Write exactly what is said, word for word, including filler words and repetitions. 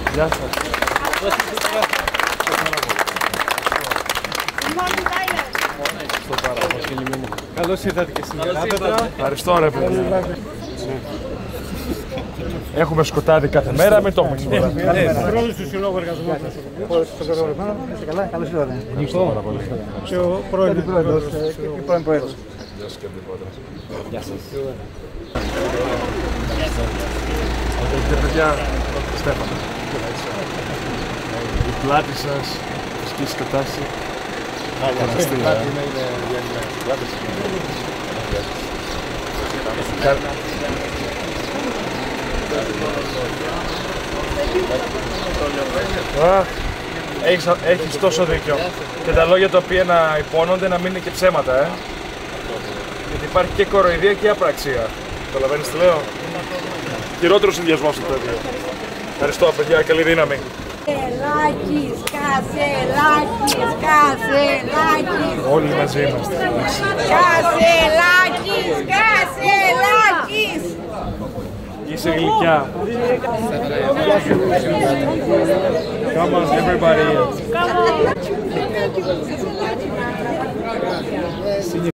Γεια σας. Καλώς ήρθατε και στην Ελλάδα. Ευχαριστώ ρε παιδιά. Έχουμε σκοτάδι κάθε μέρα, μην το έχουμε ξεπεράσει. Πρόεδρος του Συλλόγου Εργαζομένων. Είστε καλά, καλώς ήρθατε. Και ο πρώην πρόεδρος. Και πρώην πρόεδρος. Γεια σας. Αγαπητέ παιδιά, Στέφανο. Η πλάτη σας, ασκήσει κατάσταση. Έχεις, έχεις τόσο δίκιο. Και τα λόγια τα οποία να υπόνονται να μην είναι και ψέματα, ε. Γιατί υπάρχει και κοροϊδία και απραξία. Καταλαβαίνεις τι λέω. Χειρότερος συνδυασμός στο τέτοιο. Ευχαριστώ παιδιά, καλή δύναμη. Κασελάκης, Κασελάκης, Κασελάκης. Όλοι μαζί είμαστε. Κασελάκης, Κασελάκης. Είσαι γλυκιά. Come on, everybody. Come on.